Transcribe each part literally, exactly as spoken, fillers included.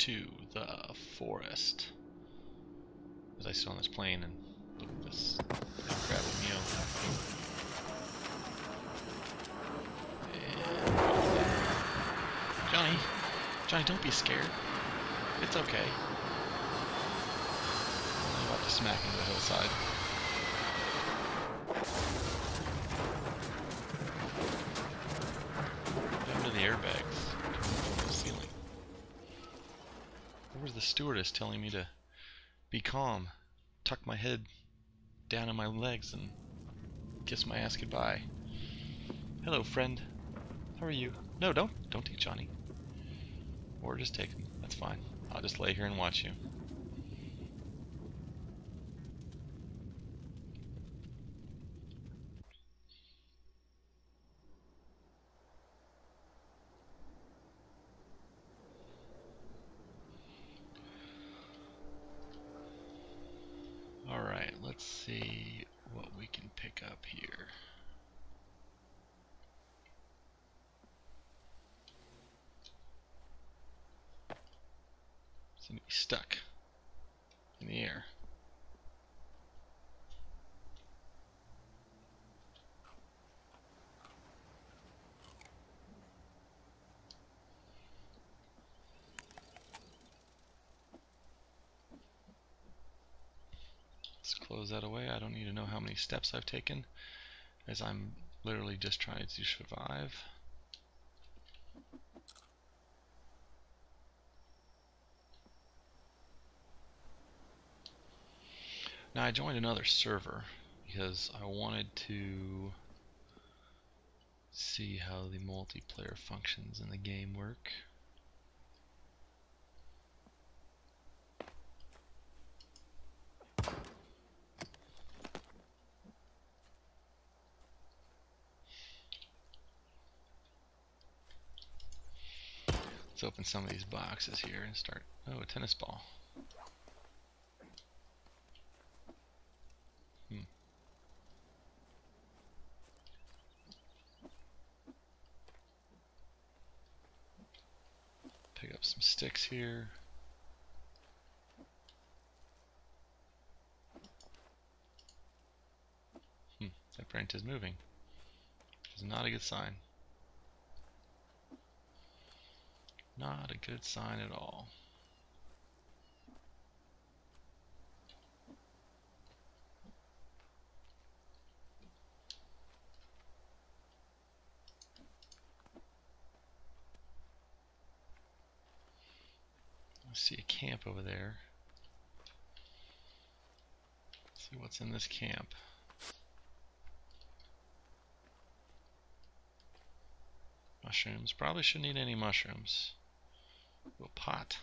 to the forest. As I sit on this plane and look at this grab a meal. And Johnny, Johnny, don't be scared. It's okay. I'm about to smack into the hillside. What happened to the airbags? From the ceiling. Where was the stewardess telling me to be calm, tuck my head down in my legs, and kiss my ass goodbye? Hello, friend. How are you? No, don't. Don't take Johnny. Or just take him. That's fine. I'll just lay here and watch you. Alright, let's see what we can pick up here. Seem to be stuck in the air. Let's close that away. I don't need to know how many steps I've taken, as I'm literally just trying to survive. Now I joined another server because I wanted to see how the multiplayer functions in the game work. Let's open some of these boxes here and start. Oh, a tennis ball. Hmm. Pick up some sticks here. Hmm. That branch is moving. Which is not a good sign. Not a good sign at all. I see a camp over there. Let's see what's in this camp. Mushrooms. Probably shouldn't eat any mushrooms. A pot.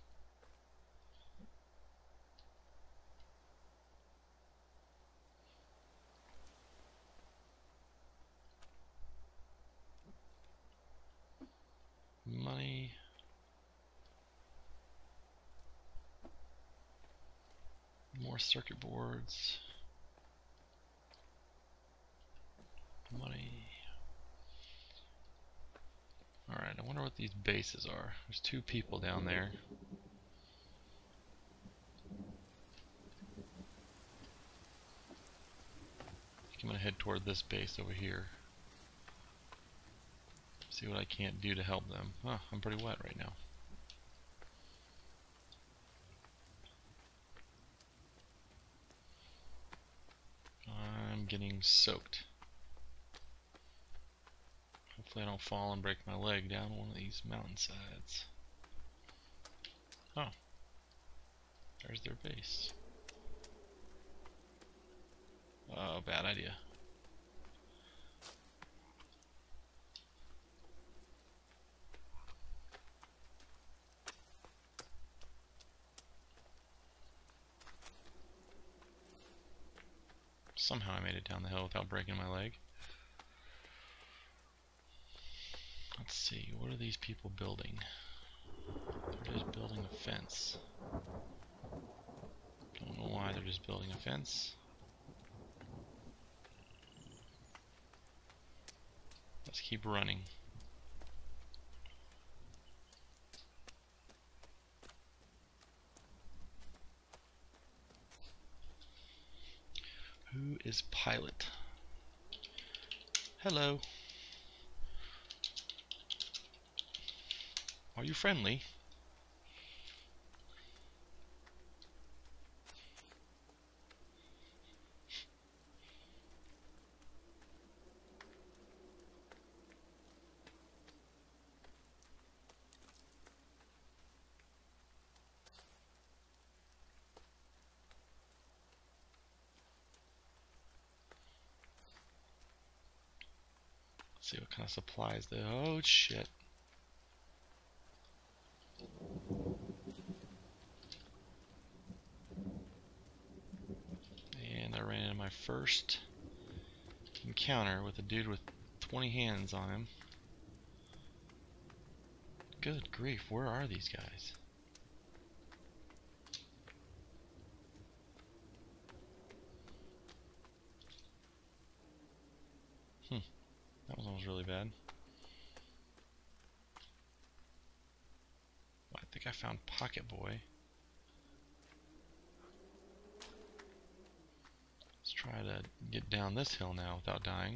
Money. More circuit boards. Money. Alright, I wonder what these bases are. There's two people down there. I think I'm going to head toward this base over here. See what I can't do to help them. Oh, I'm pretty wet right now. I'm getting soaked. Hopefully I don't fall and break my leg down one of these mountainsides. Oh, there's their base. Oh, bad idea. Somehow I made it down the hill without breaking my leg. Let's see, what are these people building? They're just building a fence. Don't know why they're just building a fence. Let's keep running. is Pilot? Hello. Are you friendly? Let's see what kind of supplies there. Oh shit. And I ran into my first encounter with a dude with twenty hands on him. Good grief, where are these guys? Hmm, that was almost really bad. Well, I think I found Pocket Boy. Let's try to get down this hill now without dying.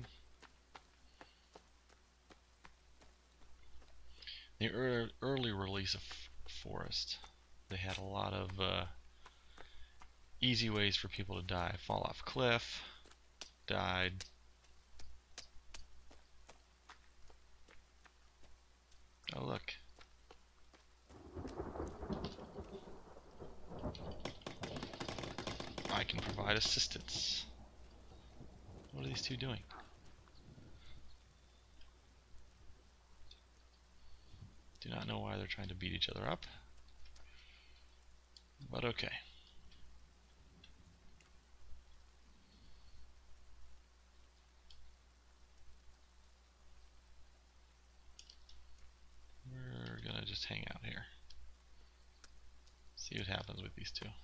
The er early release of Forest, they had a lot of uh, easy ways for people to die. Fall off cliff, died. Oh look. I can provide assistance. What are these two doing? Do not know why they're trying to beat each other up, but okay. We're gonna just hang out here. See what happens with these two.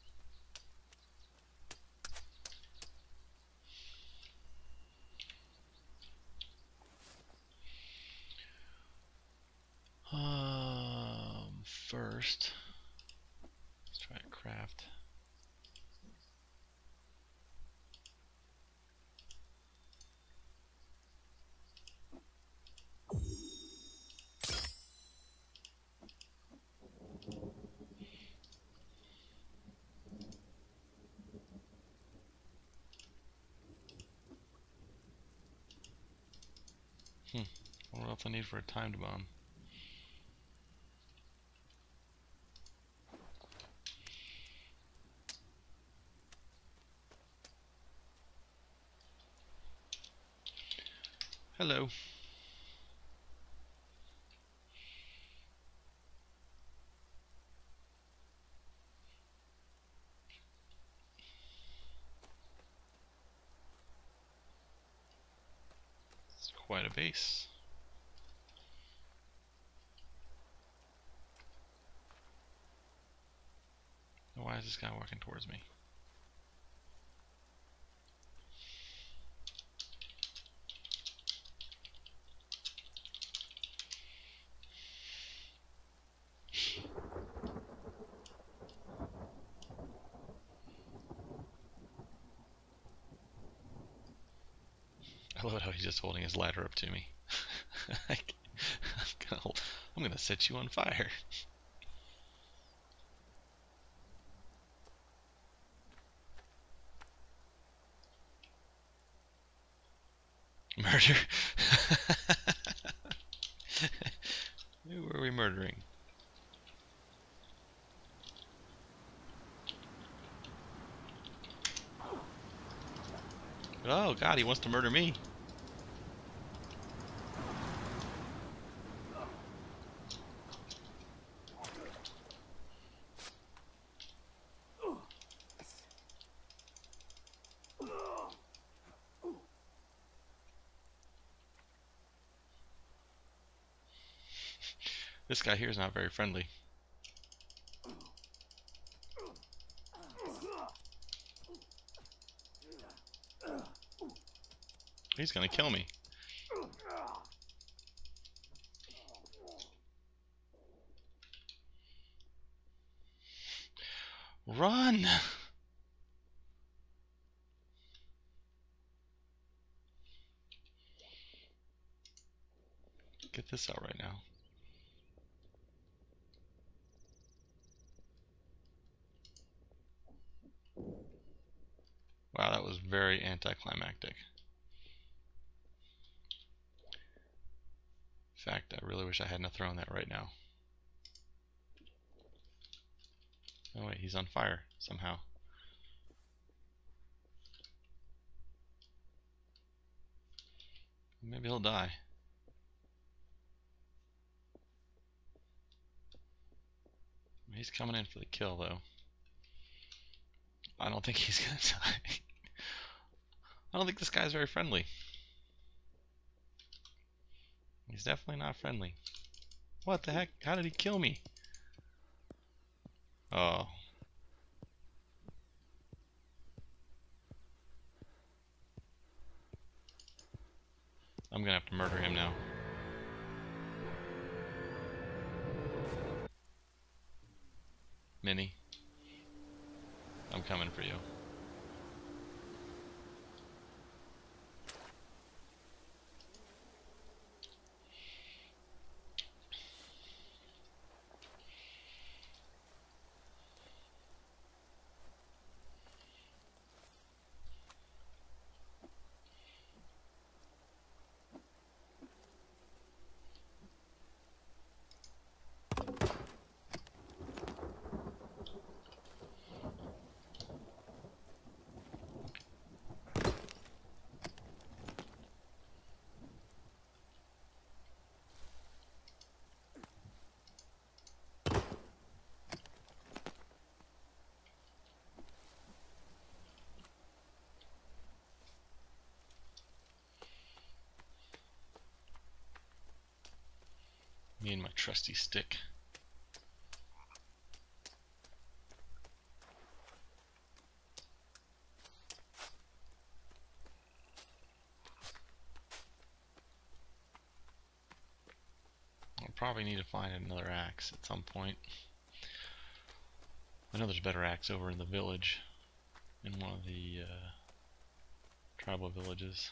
Um, first, let's try to craft. Hmm, what else I need for a timed bomb? Hello. It's quite a base. Why is this guy walking towards me? I love how he's just holding his ladder up to me. I'm gonna, I'm gonna set you on fire. Murder? Who are we murdering? Oh god, he wants to murder me. This guy here is not very friendly. He's gonna kill me. Run! this out right now. Wow, that was very anticlimactic. In fact, I really wish I hadn't thrown that right now. Oh wait, he's on fire somehow. Maybe he'll die. He's coming in for the kill, though. I don't think he's gonna die. I don't think this guy's very friendly. He's definitely not friendly. What the heck? How did he kill me? Oh. I'm gonna have to murder him now. Minnie, I'm coming for you. Me and my trusty stick. I'll probably need to find another axe at some point. I know there's a better axe over in the village, in one of the uh, tribal villages.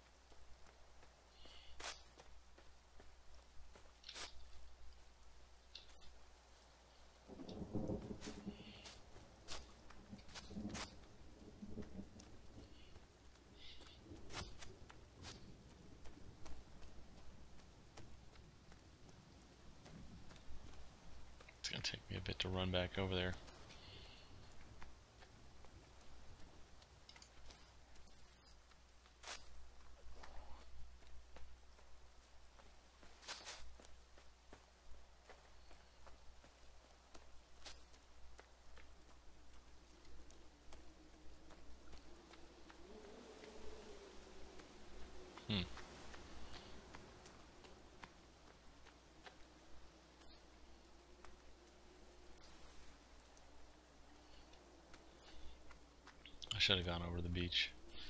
It's gonna take me a bit to run back over there. Hmm. I should have gone over the beach.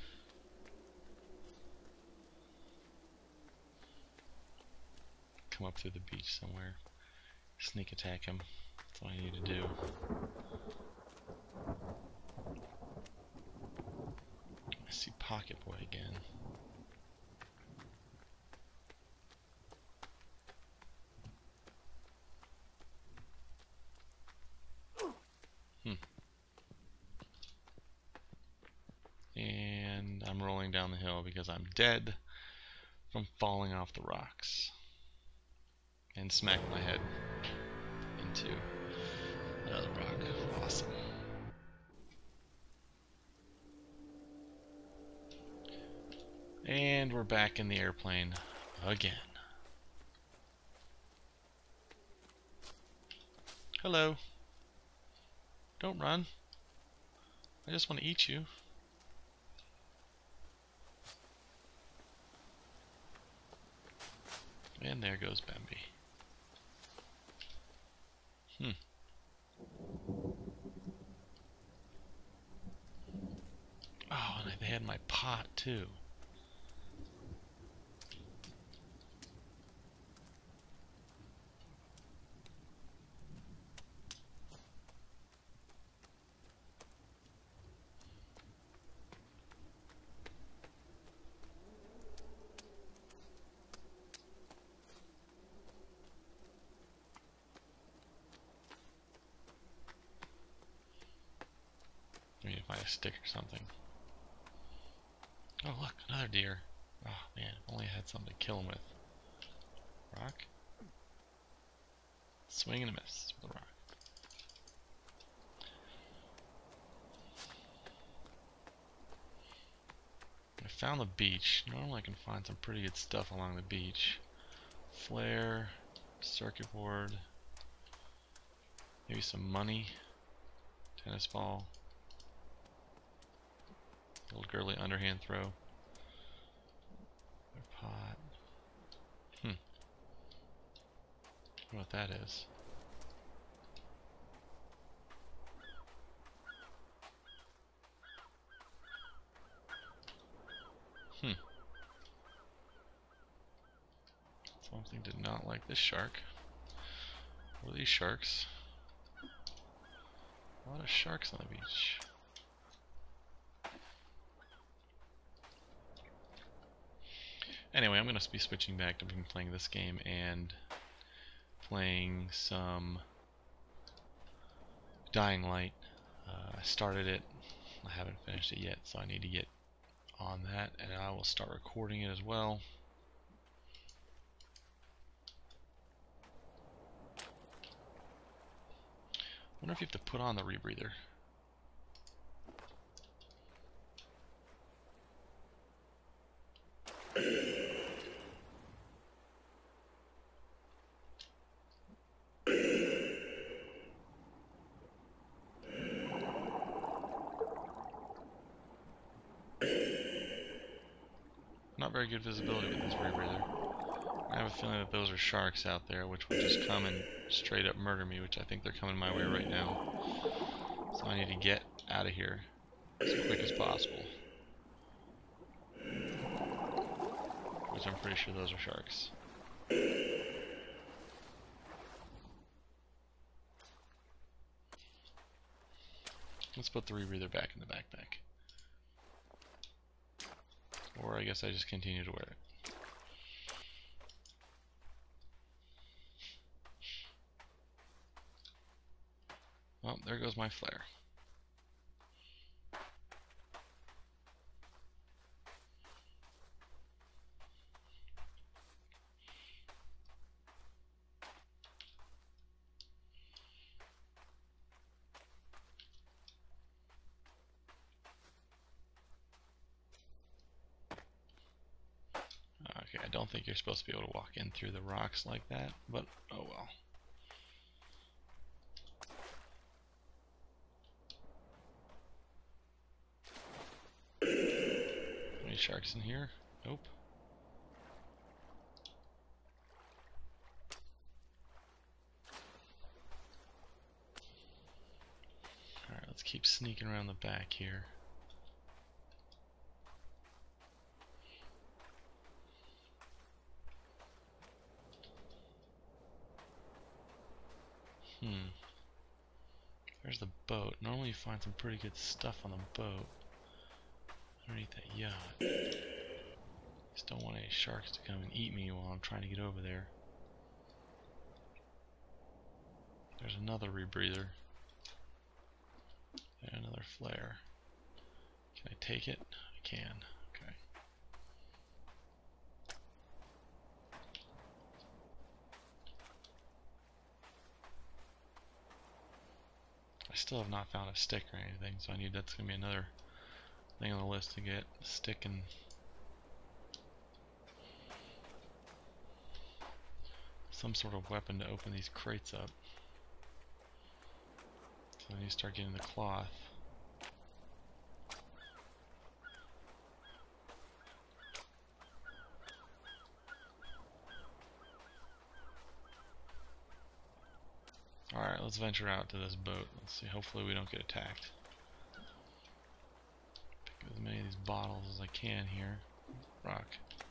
Come up through the beach somewhere. Sneak attack him. That's what I need to do. I see Pocket Boy again. Hmm. And I'm rolling down the hill because I'm dead from falling off the rocks. And smack my head into another rock. Awesome. And we're back in the airplane again. Hello. Don't run. I just want to eat you. And there goes Bambi. Hmm. Oh, and they had my pot too. I need to find a stick or something. Oh look, another deer. Oh man, if only I had something to kill him with. Rock? Swing and a miss with a rock. I found the beach. Normally I can find some pretty good stuff along the beach. Flare, circuit board, maybe some money, tennis ball, little girly underhand throw, a pot. Hmm. I don't know what that is. Hmm. Something did not like this shark. What are these sharks? A lot of sharks on the beach. Anyway, I'm going to be switching back to playing this game and playing some Dying Light. Uh, I started it. I haven't finished it yet, so I need to get on that, and I will start recording it as well. I wonder if you have to put on the rebreather. Not very good visibility with this rebreather. I have a feeling that those are sharks out there, which will just come and straight up murder me, which I think they're coming my way right now. So I need to get out of here as quick as possible. Which I'm pretty sure those are sharks. Let's put the rebreather back in the backpack. Or I guess I just continue to wear it. Well, there goes my flare. Okay, I don't think you're supposed to be able to walk in through the rocks like that, but oh well. Any sharks in here? Nope. Alright, let's keep sneaking around the back here. Hmm. There's the boat. Normally you find some pretty good stuff on the boat. Underneath that yacht. Just don't want any sharks to come and eat me while I'm trying to get over there. There's another rebreather. And another flare. Can I take it? I can. Okay. I still have not found a stick or anything, so I need that's gonna be another thing on the list to get a stick and some sort of weapon to open these crates up. So I need to start getting the cloth. Alright, let's venture out to this boat. Let's see, hopefully we don't get attacked. Pick up as many of these bottles as I can here. Rock.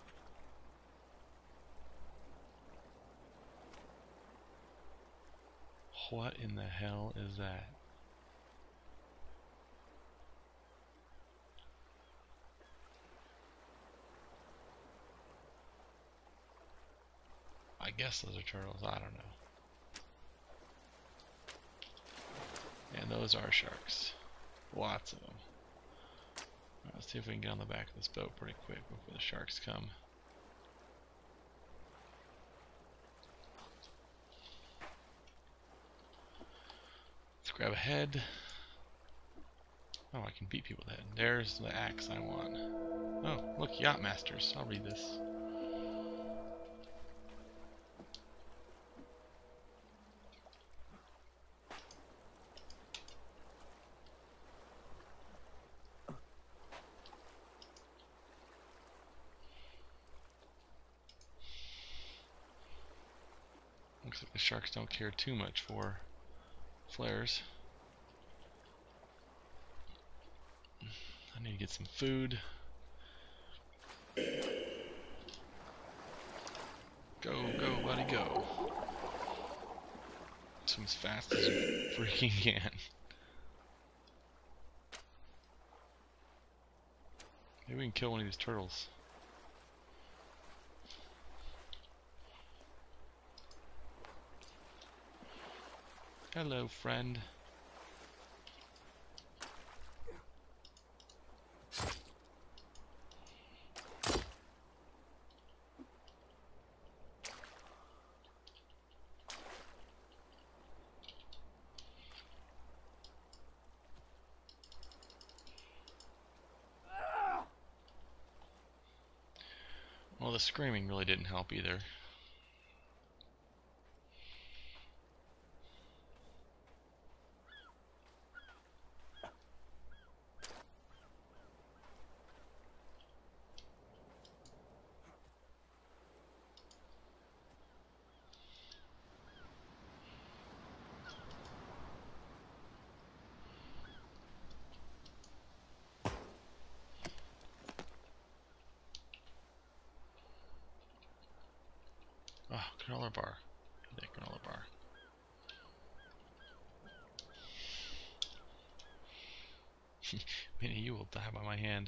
What in the hell is that? I guess those are turtles, I don't know. And those are sharks. Lots of them. Right, let's see if we can get on the back of this boat pretty quick before the sharks come. Let's grab a head. Oh, I can beat people with that. There's the axe I want. Oh, look, Yacht Masters. I'll read this. Looks like the sharks don't care too much for flares. I need to get some food. Go, go, buddy, go. Swim as fast as you freaking can. Maybe we can kill one of these turtles. Hello, friend. Well, the screaming really didn't help either. Oh, granola bar. That granola bar. Many you will die by my hand.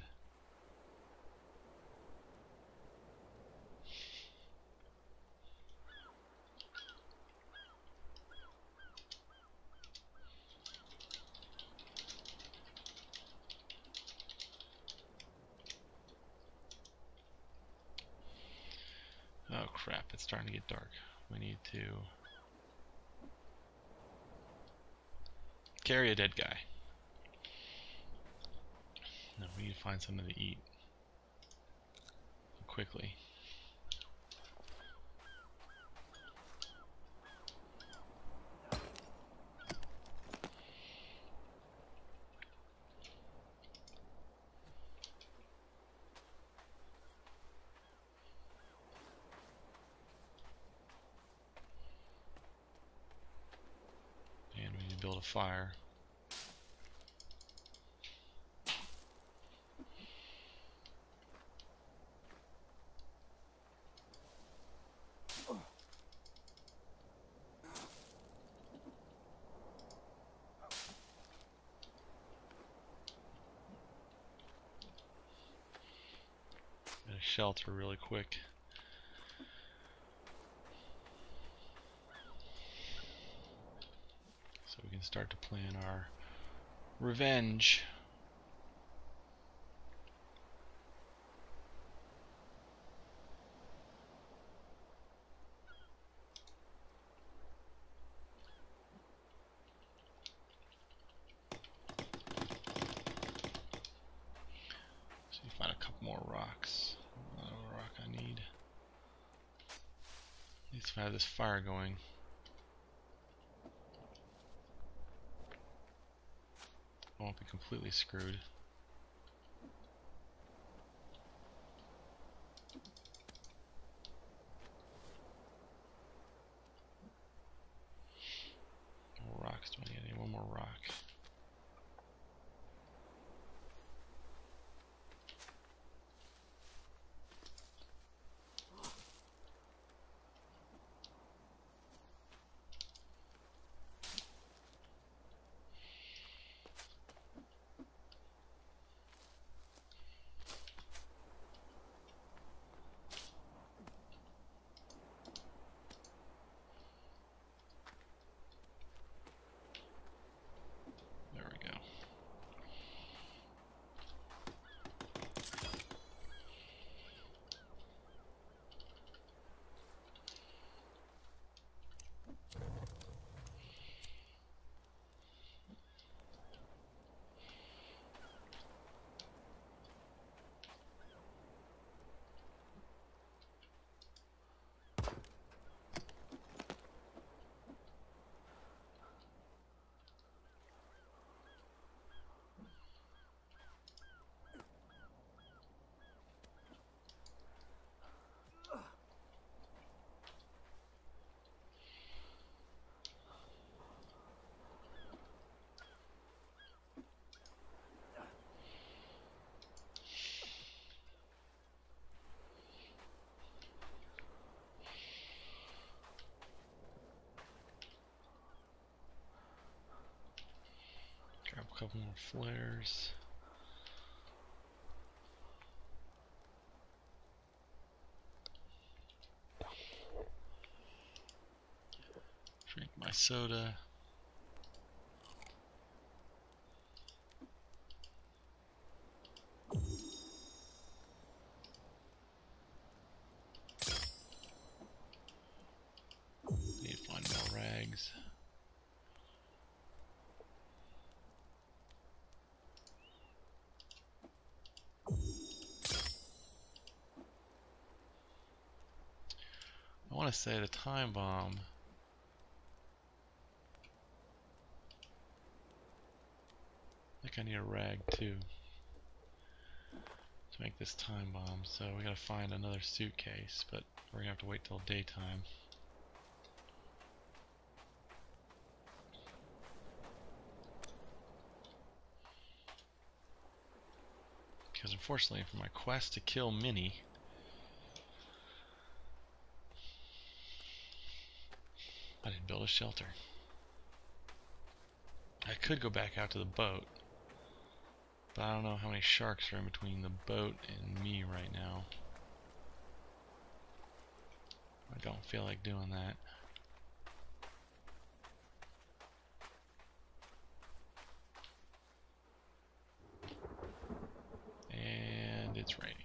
Oh crap, it's starting to get dark. We need to carry a dead guy. No, we need to find something to eat quickly. And we need to build a fire. Get a shelter really quick. So we can start to plan our revenge. So you find a couple more rocks. Another rock I need. At least if I have this fire going. I won't be completely screwed. More rocks. Do I need any one more rock? a couple more flares. Drink my soda. Need to find more rags. I want to say the time bomb. I think I need a rag too to make this time bomb, so we gotta find another suitcase, but we're gonna have to wait till daytime. Because unfortunately for my quest to kill Minnie, I didn't build a shelter. I could go back out to the boat, but I don't know how many sharks are in between the boat and me right now. I don't feel like doing that. And it's raining.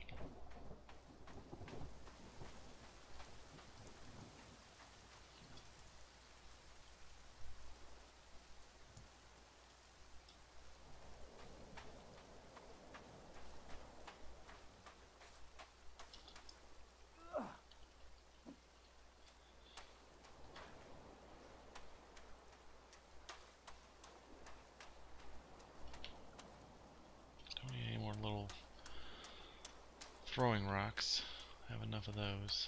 Don't need any more little throwing rocks. I have enough of those.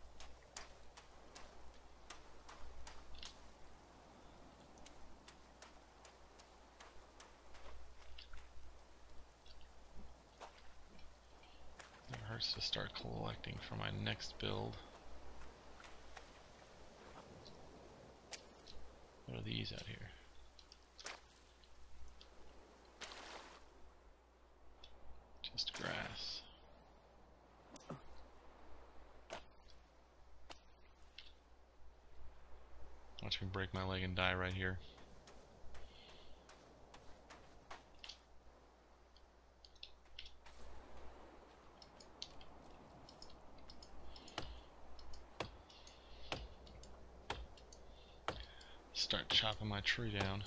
It hurts to start collecting for my next build. What are these out here? Just grass. Watch me break my leg and die right here. Start chopping my tree down.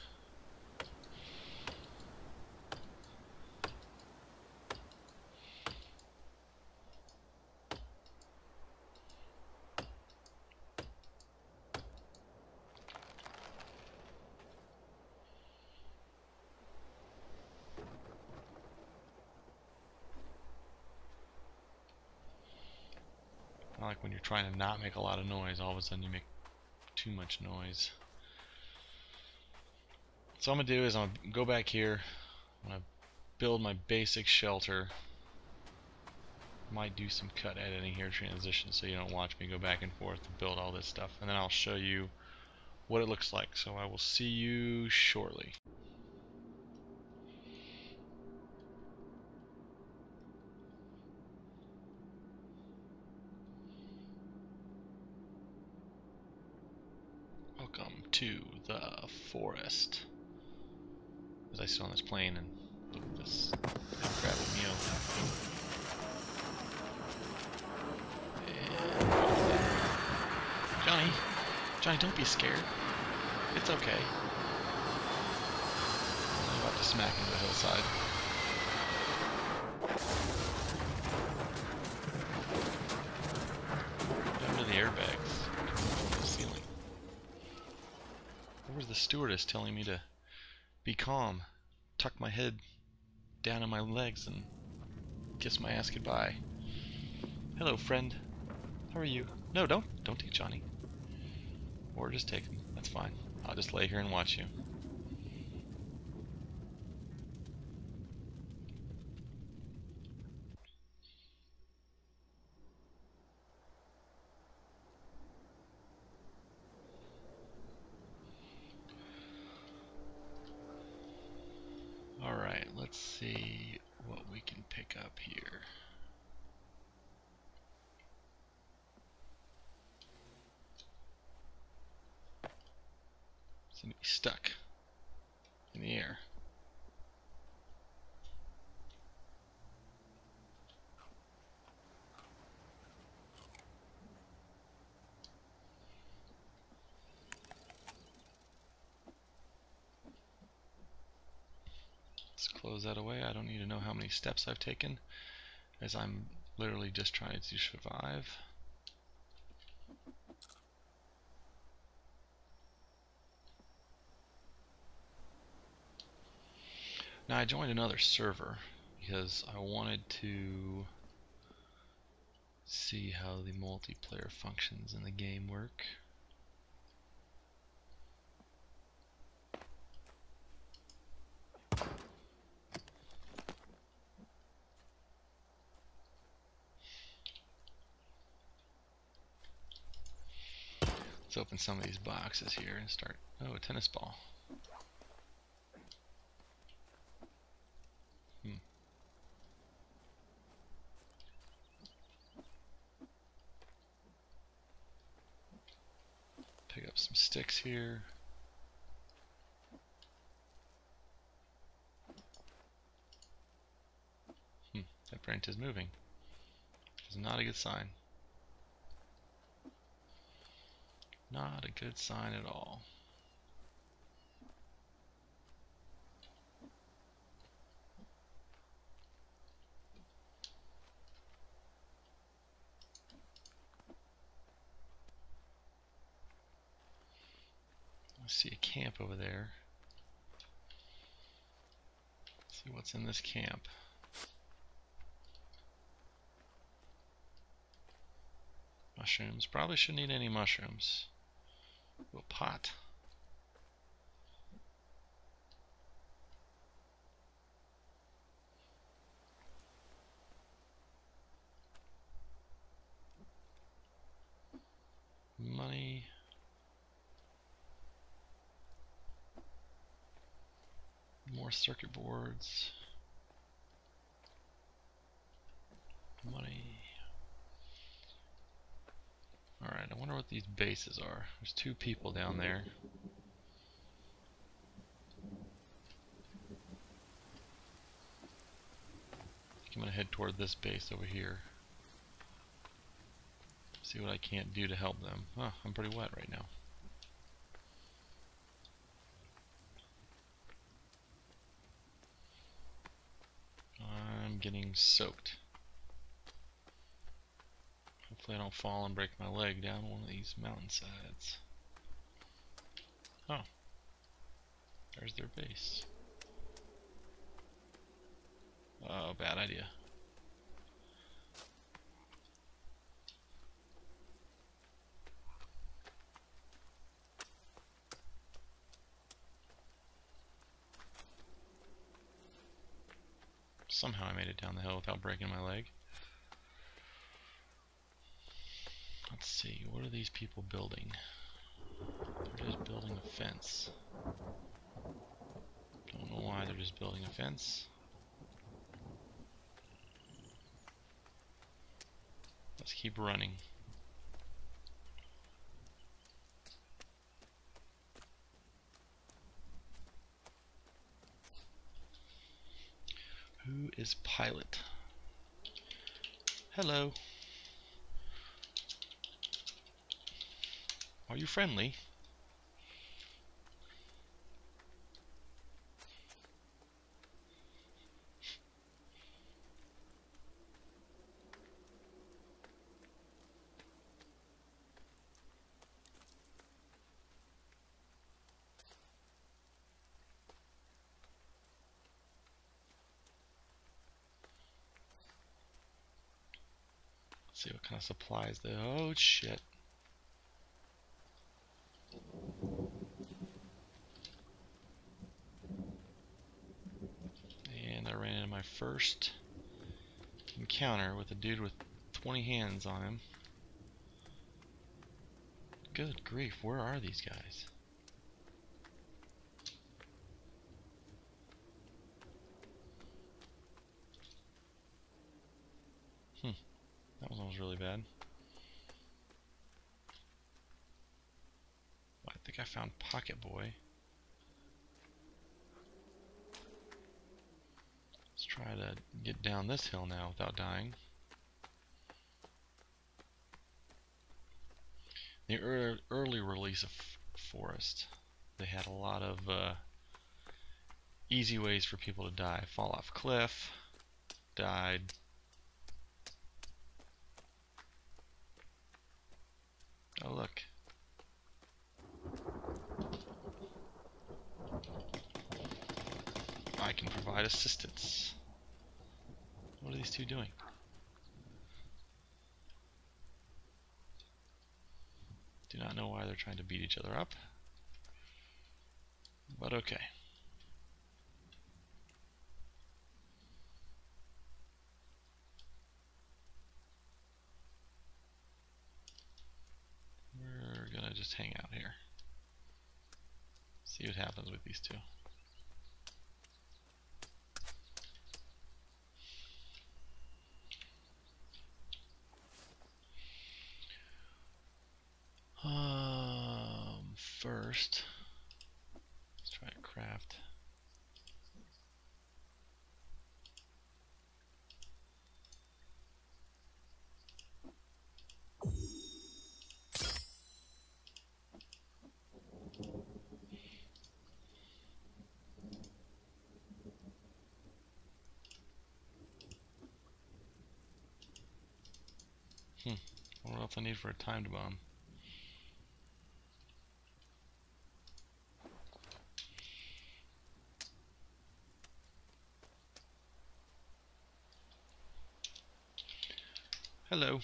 I like when you're trying to not make a lot of noise, all of a sudden you make too much noise. So what I'm going to do is I'm going to go back here, I'm going to build my basic shelter. Might do some cut editing here, transition, so you don't watch me go back and forth to build all this stuff. And then I'll show you what it looks like. So I will see you shortly. Welcome to the forest. As I sit on this plane and look at this incredible meal. And Johnny, Johnny, don't be scared. It's okay. I'm about to smack into the hillside. Under the airbags, control the ceiling. Where was the stewardess telling me to be calm, tuck my head down in my legs, and kiss my ass goodbye? Hello, friend. How are you? No, don't, don't take Johnny. Or just take him. That's fine. I'll just lay here and watch you. let's see what we can pick up here. Seem to be stuck in the air. Let's close that away. I don't need to know how many steps I've taken, as I'm literally just trying to survive. Now I joined another server because I wanted to see how the multiplayer functions in the game work. Let's open some of these boxes here and start. Oh, a tennis ball. Hmm. Pick up some sticks here. Hmm. That branch is moving. Which is not a good sign. Not a good sign at all. I see a camp over there. Let's see what's in this camp. Mushrooms. Probably shouldn't eat any mushrooms. Ooh, a pot. Money. More circuit boards. Money. Alright, I wonder what these bases are. There's two people down there. I think I'm gonna head toward this base over here. See what I can't do to help them. Oh, I'm pretty wet right now. I'm getting soaked. Hopefully I don't fall and break my leg down one of these mountainsides. Oh, there's their base. Oh, bad idea. Somehow I made it down the hill without breaking my leg. Let's see, what are these people building? They're just building a fence. Don't know why they're just building a fence. Let's keep running. Who is Pilot? Hello. Are you friendly? Let's see what kind of supplies they. Oh shit. And I ran into my first encounter with a dude with twenty hands on him. Good grief, where are these guys? Hmm, that one was really bad. I think I found Pocket Boy. Let's try to get down this hill now without dying. The er early release of Forest, they had a lot of uh, easy ways for people to die. Fall off cliff, died. Oh look. I can provide assistance. What are these two doing? Do not know why they're trying to beat each other up. But okay. We're gonna just hang out here. See what happens with these two. Um, first, let's try to craft. Hmm, what else I need for a timed bomb? Hello.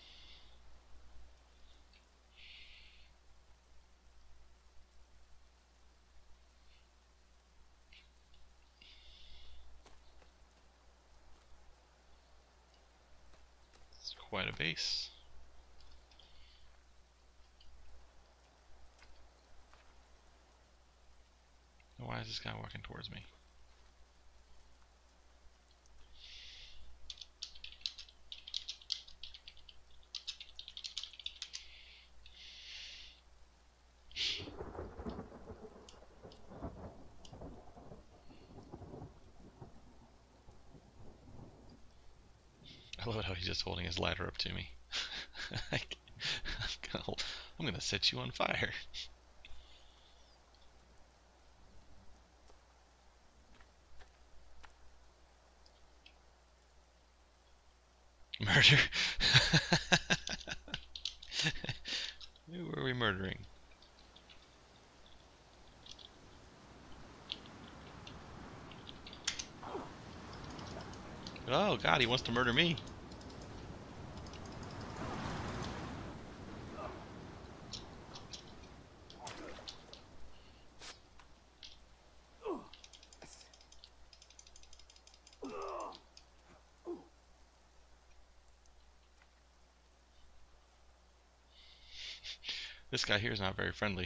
It's quite a base. Why is this guy walking towards me? I love how he's just holding his ladder up to me. I'm gonna, hold, I'm gonna set you on fire. Murder. Who are we murdering? Oh god, he wants to murder me. This guy here is not very friendly.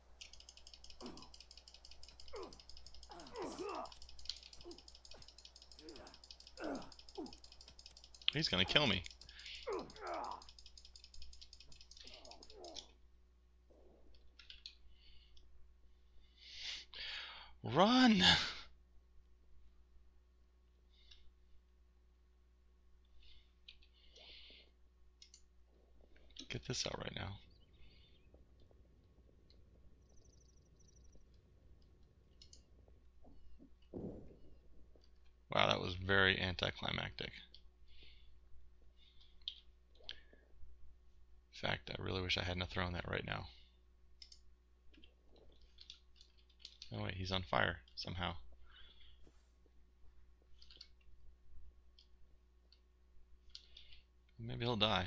He's gonna kill me. Run! Get this out right now. Wow, that was very anticlimactic. In fact, I really wish I hadn't thrown that right now. Oh wait, he's on fire somehow. Maybe he'll die.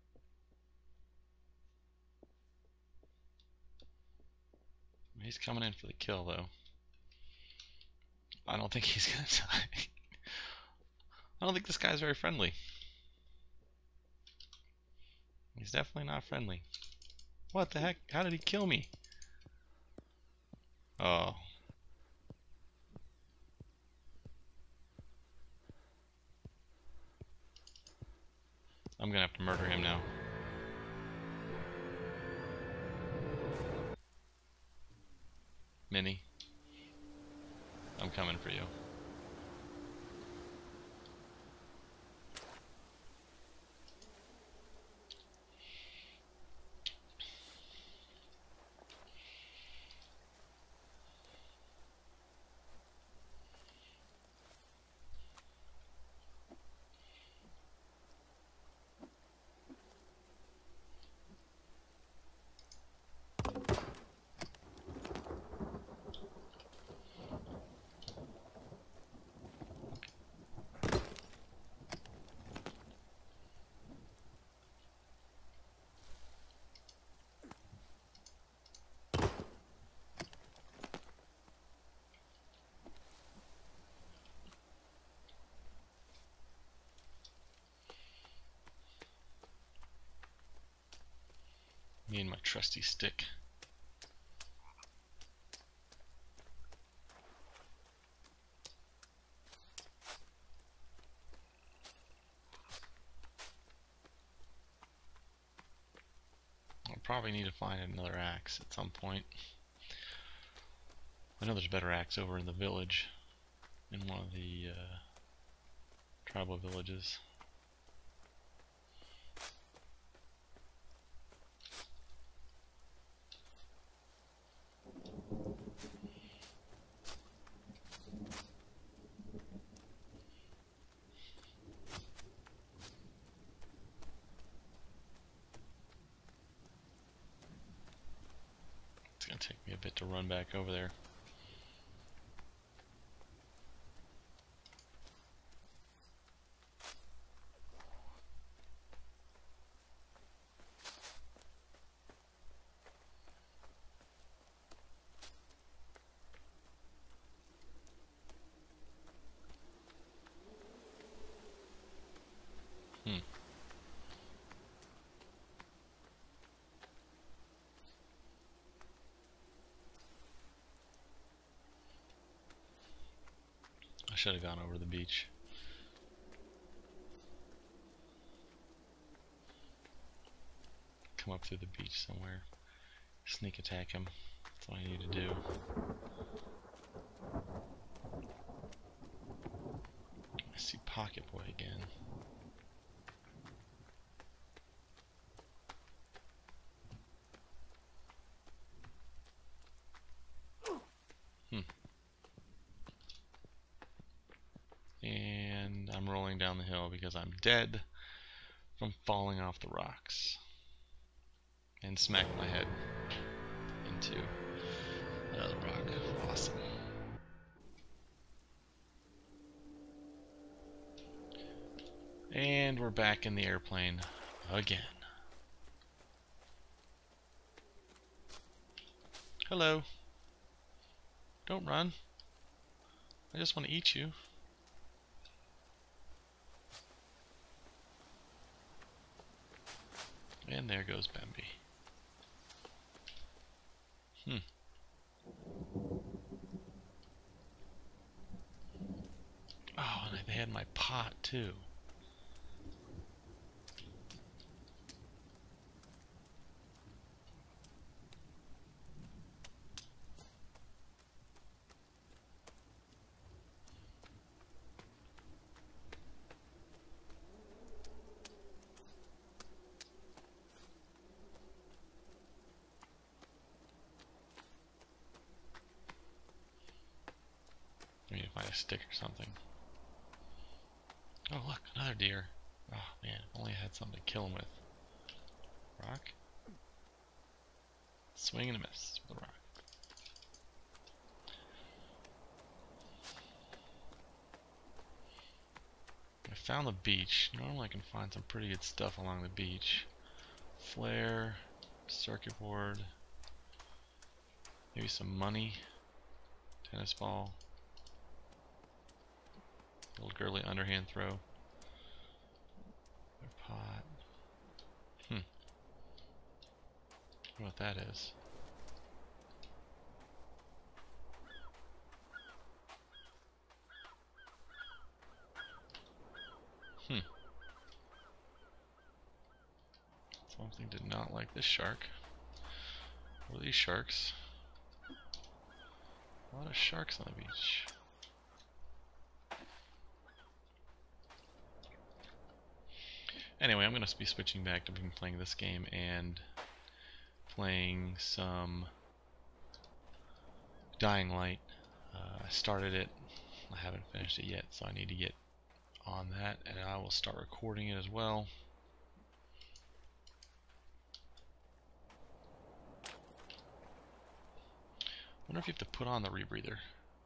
He's coming in for the kill though. I don't think he's gonna die. I don't think this guy's very friendly. He's definitely not friendly. What the heck? How did he kill me? Oh. I'm gonna have to murder him now. Minnie, I'm coming for you. Me and my trusty stick. I'll probably need to find another axe at some point. I know there's a better axe over in the village, in one of the uh, tribal villages. It's gonna take me a bit to run back over there. Hmm. I should have gone over to the beach. Come up through the beach somewhere. Sneak attack him. That's what I need to do. I see Pocket Boy again. Hmm. And I'm rolling down the hill because I'm dead from falling off the rocks. And smack my head into another rock. Awesome. And we're back in the airplane again. Hello. Don't run. I just want to eat you. And there goes Bambi. Hmm. Oh, and they had my pot too. I need to find a stick or something. Oh look, another deer. Oh man, if only I had something to kill him with. Rock? Swing and a miss with a rock. I found the beach. Normally I can find some pretty good stuff along the beach. Flare, circuit board, maybe some money, tennis ball, little girly underhand throw, pot. Hmm. I don't know what that is. Hmm. Something did not like this shark. Or these sharks. A lot of sharks on the beach. Anyway, I'm going to be switching back to being playing this game and playing some Dying Light. Uh, I started it. I haven't finished it yet, so I need to get on that, and I will start recording it as well. I wonder if you have to put on the rebreather.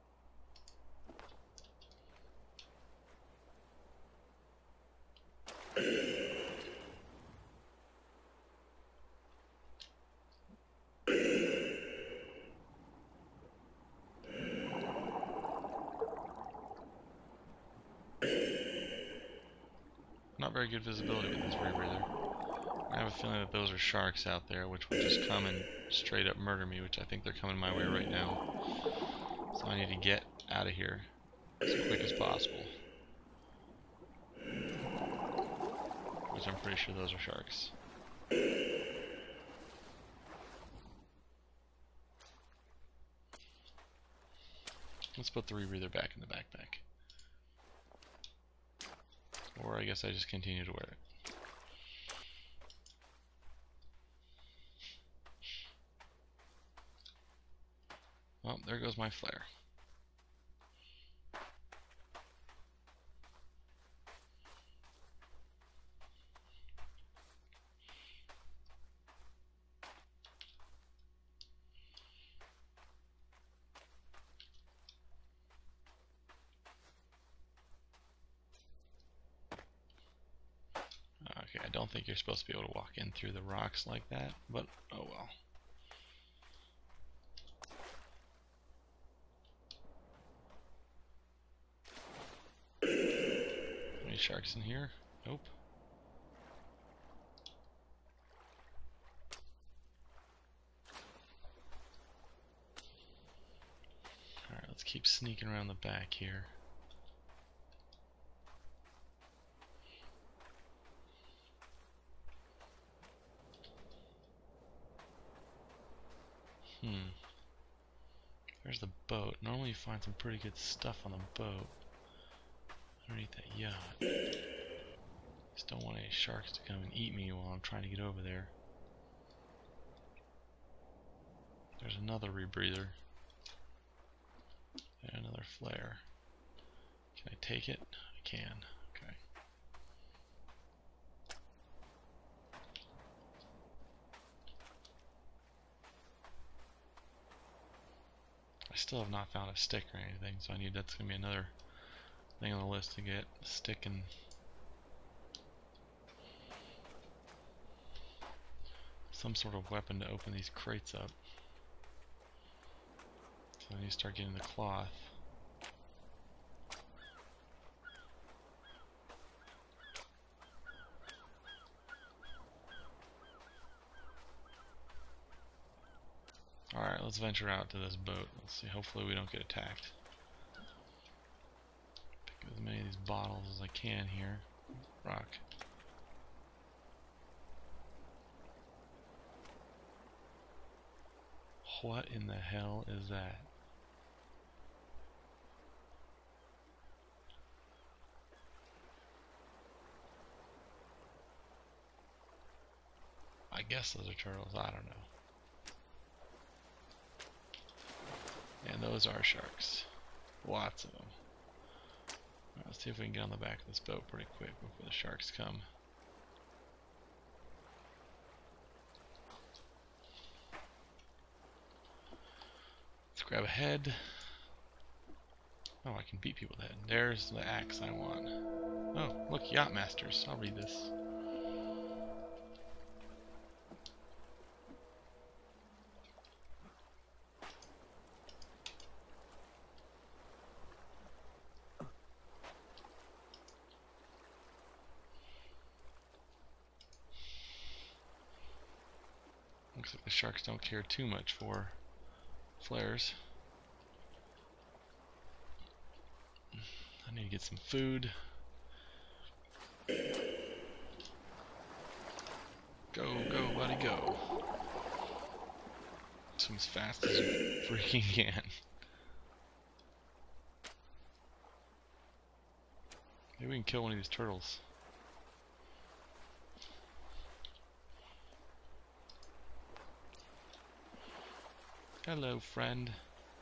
Not very good visibility with this rebreather. I have a feeling that those are sharks out there, which will just come and straight up murder me, which I think they're coming my way right now. So I need to get out of here as quick as possible. Which I'm pretty sure those are sharks. Let's put the rebreather back in the backpack. Or I guess I just continue to wear it. Well, there goes my flare. Okay, I don't think you're supposed to be able to walk in through the rocks like that, but oh well. Any sharks in here? Nope. Alright, let's keep sneaking around the back here. Hmm. There's the boat. Normally you find some pretty good stuff on the boat. Underneath that yacht. Just don't want any sharks to come and eat me while I'm trying to get over there. There's another rebreather. And another flare. Can I take it? I can. Okay. I still have not found a stick or anything, so I need that's gonna be another thing on the list to get. A stick and some sort of weapon to open these crates up. So I need to start getting the cloth. Alright, let's venture out to this boat. Let's see, hopefully we don't get attacked. Pick as many of these bottles as I can here. Rock. What in the hell is that? I guess those are turtles, I don't know. And those are sharks. Lots of them. Right, let's see if we can get on the back of this boat pretty quick before the sharks come. Let's grab a head. Oh, I can beat people with that. There's the axe I want. Oh, look, Yacht Masters. I'll read this. Looks like the sharks don't care too much for flares. I need to get some food. Go Go, go, buddy, go. Swim as fast as you freaking can. Maybe we can kill one of these turtles. Hello, friend.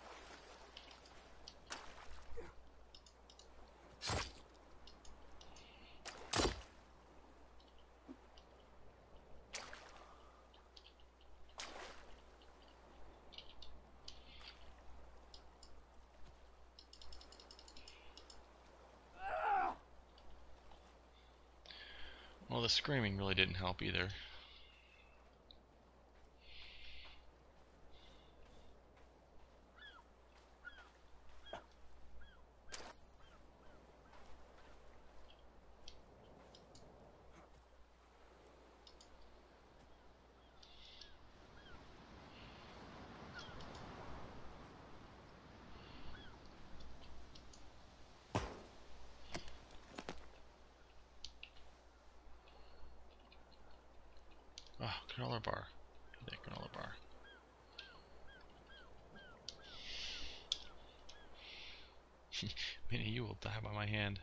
Well, the screaming really didn't help either. Oh, granola bar. That granola bar. Many you will die by my hand.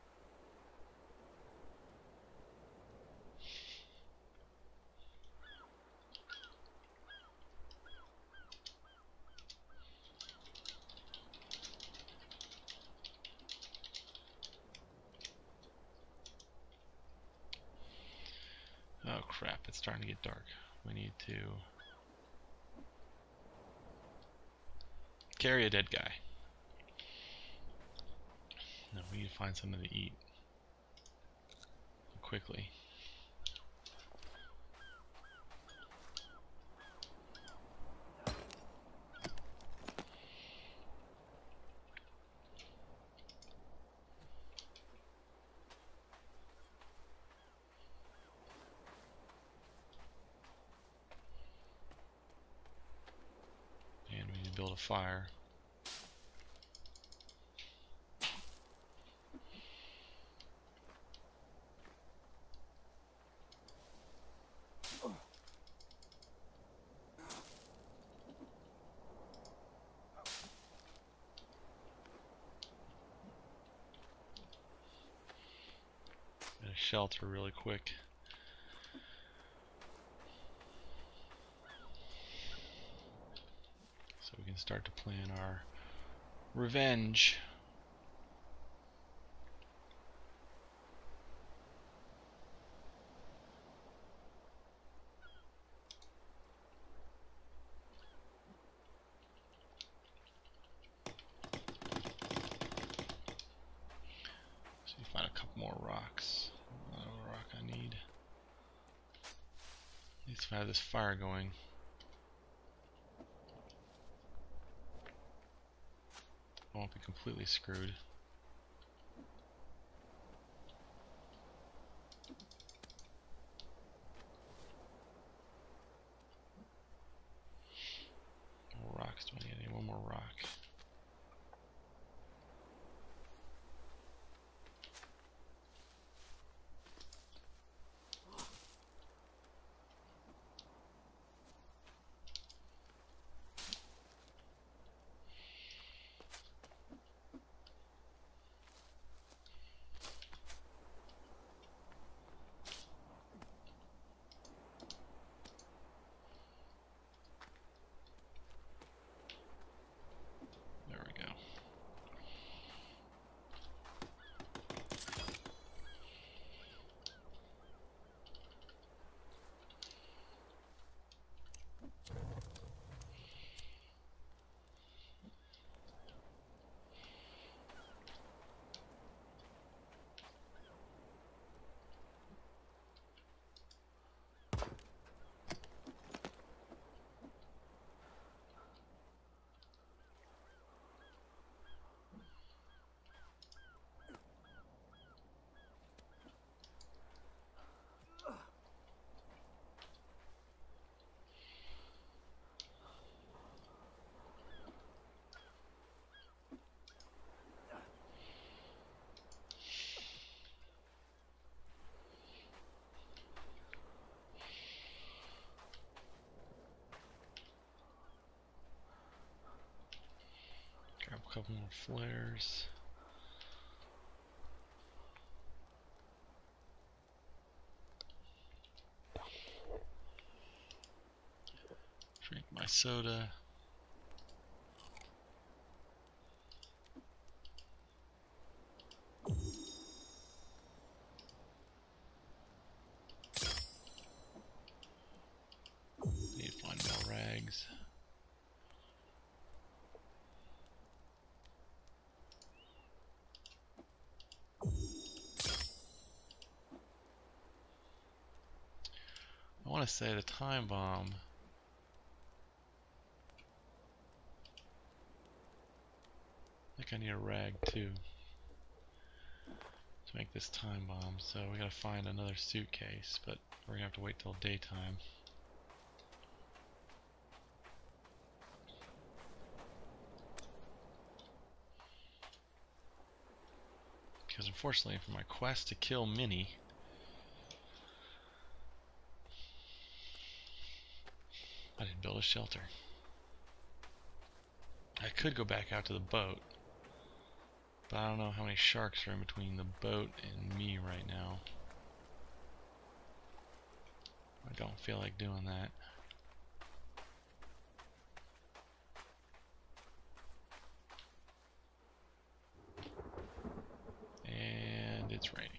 Oh crap, it's starting to get dark. We need to carry a dead guy. No, we need to find something to eat quickly. And we need to build a fire. And a shelter really quick. So we can start to plan our revenge. So you find a couple more rocks. Another rock I need. At least if I have this fire going. I won't be completely screwed. More rocks. Do I need any one more rock? a couple more flares. Drink my soda. Need to find more rags. I want to say the time bomb. I think I need a rag too to make this time bomb, so we gotta find another suitcase, but we're gonna have to wait till daytime. Because unfortunately for my quest to kill Minnie, I didn't build a shelter. I could go back out to the boat, but I don't know how many sharks are in between the boat and me right now. I don't feel like doing that. And it's raining.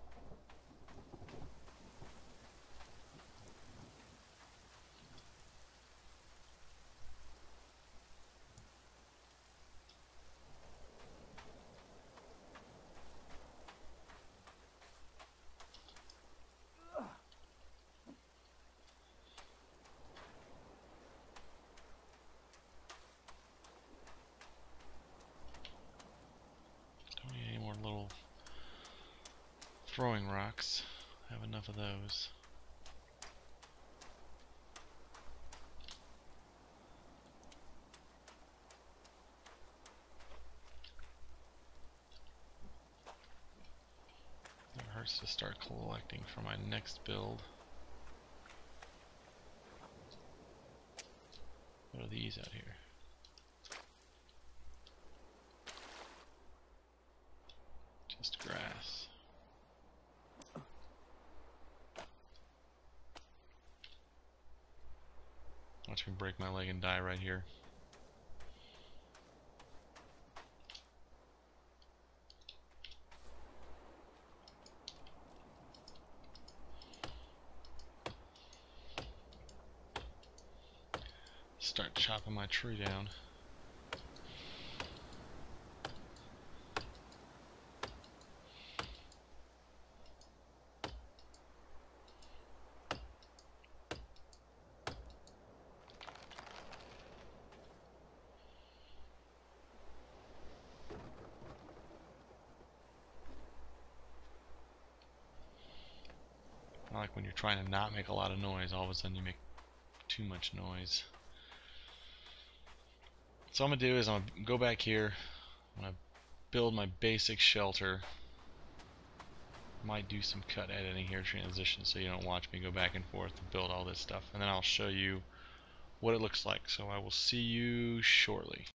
Throwing rocks. I have enough of those. It hurts to start collecting for my next build. What are these out here? Just grass. Watch me break my leg and die right here. Start chopping my tree down. I like when you're trying to not make a lot of noise, all of a sudden you make too much noise. So what I'm going to do is I'm going to go back here, I'm going to build my basic shelter. Might do some cut editing here, transition, so you don't watch me go back and forth and build all this stuff. And then I'll show you what it looks like. So I will see you shortly.